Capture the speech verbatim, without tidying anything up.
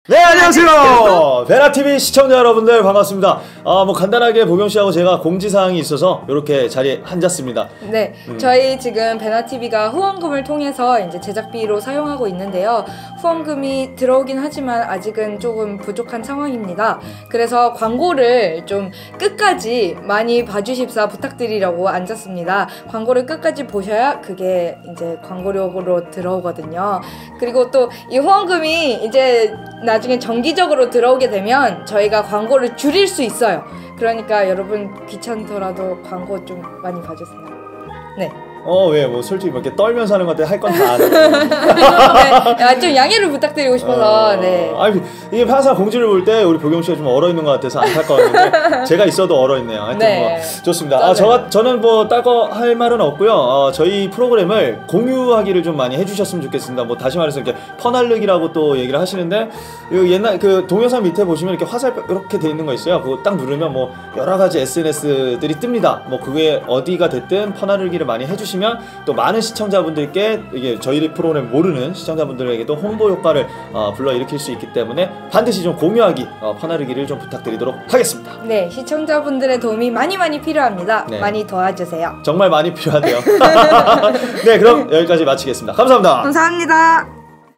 네, 안녕하세요. 베라티비 시청자 여러분들 반갑습니다. 아, 뭐 간단하게 보경 씨하고 제가 공지사항이 있어서 이렇게 자리에 앉았습니다. 네, 음. 저희 지금 베나티비가 후원금을 통해서 이제 제작비로 사용하고 있는데요. 후원금이 들어오긴 하지만 아직은 조금 부족한 상황입니다. 그래서 광고를 좀 끝까지 많이 봐주십사 부탁드리려고 앉았습니다. 광고를 끝까지 보셔야 그게 이제 광고료로 들어오거든요. 그리고 또 이 후원금이 이제 나중에 정기적으로 들어오게 되면 저희가 광고를 줄일 수 있어요. 그러니까 여러분 귀찮더라도 광고 좀 많이 봐주세요. 네. 어, 왜? 뭐 솔직히 뭐 이렇게 떨면서 하는 것 같아 할 건 다 하네. 네, 좀 양해를 부탁드리고 싶어서. 어, 네. 아니 이게 항상 공지를 볼 때 우리 보경 씨가 좀 얼어 있는 것 같아서 안타까웠는데 제가 있어도 얼어 있네요. 하여튼 네. 뭐 좋습니다. 아, 저 저는 뭐 딸 거 할 말은 없고요. 어, 저희 프로그램을 공유하기를 좀 많이 해주셨으면 좋겠습니다. 뭐 다시 말해서 이렇게 퍼날르기라고 또 얘기를 하시는데 이 옛날 그 동영상 밑에 보시면 이렇게 화살표 이렇게 돼 있는 거 있어요. 그거 딱 누르면 뭐 여러 가지 에스엔에스들이 뜹니다. 뭐 그게 어디가 됐든 퍼날르기를 많이 해주시. 또 많은 시청자분들께 이게 저희 프로그램 모르는 시청자분들에게도 홍보 효과를 어, 불러일으킬 수 있기 때문에 반드시 좀 공유하기, 어, 퍼나르기를 좀 부탁드리도록 하겠습니다. 네, 시청자분들의 도움이 많이 많이 필요합니다. 네. 많이 도와주세요. 정말 많이 필요하대요. 네, 그럼 여기까지 마치겠습니다. 감사합니다. 감사합니다.